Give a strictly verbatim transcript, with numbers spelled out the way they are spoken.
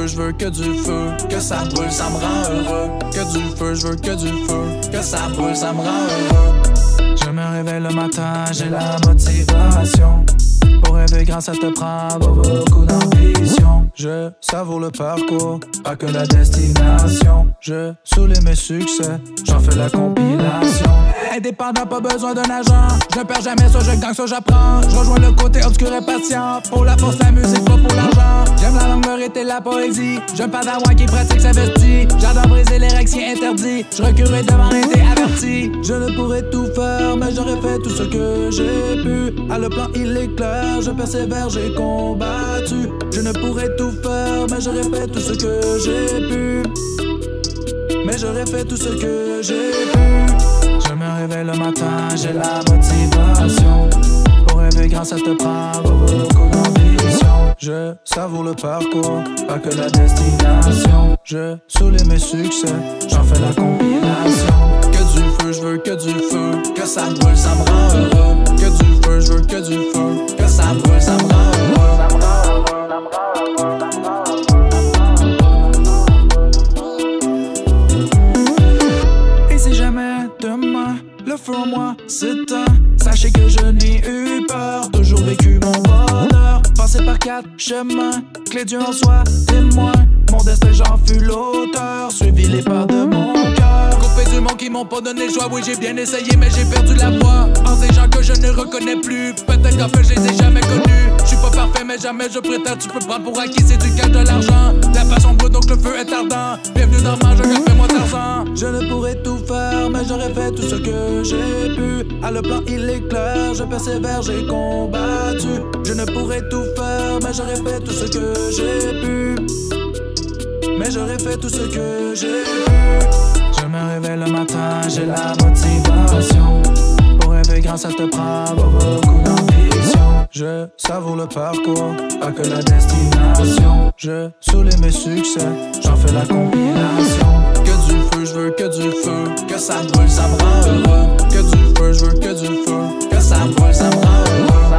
feu, je veux que du feu. Que ça brûle, ça me rend heureux. Que du feu, je veux que du feu. Que ça brûle, ça me rend heureux. Je me réveille le matin, j'ai la motivation. Pour rêver grand, ça te prend beaucoup d'ambition. Je savoure le parcours, pas que la destination. Je soulève mes succès, j'en fais la compilation. Indépendant, pas besoin d'un agent. Je ne perds jamais, soit je gagne, soit j'apprends. Je rejoins le côté obscur et patient. Pour la force, la musique, pas pour l'argent. J'aime la langue, le rythme et la poésie. J'aime pas d'avoir qui pratique sa vestie. J'adore briser les règles si interdits. Je reculerai devant été averti. Je ne pourrais tout faire, mais j'aurais fait tout ce que j'ai pu. À le plan, il est clair, je persévère, j'ai combattu. Je ne pourrais tout faire, mais j'aurais fait tout ce que j'ai pu. Mais j'aurais fait tout ce que j'ai pu. Je me réveille le matin, j'ai la motivation. Pour rêver grand, ça te prend beaucoup d'ambition. Je savoure le parcours, pas que la destination. Je soulève mes succès, j'en fais la compilation. Que du feu, je veux que du feu. Que ça brûle, ça me rend heureux. Que du feu, je veux que du feu. Que ça brûle, ça me rend heureux. Ça me rend heureux, ça me rend heureux, ça me rend heureux. Le feu en moi s'éteint. Sachez que je n'ai eu peur. Toujours vécu mon bonheur. Passé par quatre chemins. Clé Dieu en soi, témoin. Mon destin j'en fus l'auteur. Suivi les pas de mon cœur. Coupé du monde qui m'ont pas donné le choix. Oui j'ai bien essayé mais j'ai perdu la voix. En ces gens que je ne reconnais plus. Peut-être qu'en fait je les ai jamais connus. Je suis pas parfait mais jamais je prétends. Tu peux prendre pour acquis, c'est du cash, de l'argent. La passion brûle donc le feu est ardent. Bienvenue dans ma jungle, fais-moi Tarzan. Je ne pourrais tout faire mais j'aurais fait tout ce que j'ai pu. À le plan il est clair, je persévère, j'ai combattu. Je ne pourrais tout faire mais j'aurais fait tout ce que j'ai pu. Mais j'aurais fait tout ce que j'ai pu. Je me réveille le matin, j'ai la motivation. Pour rêver grand, ça te prend beaucoup d'ambition. Je savoure le parcours, pas que la destination. Je soulève mes succès, j'en fais la compilation. Que du feu, je veux que du feu. Que ça brûle, ça me rend heureux. Que du feu, je veux que du feu. Que ça brûle, ça me rend heureux.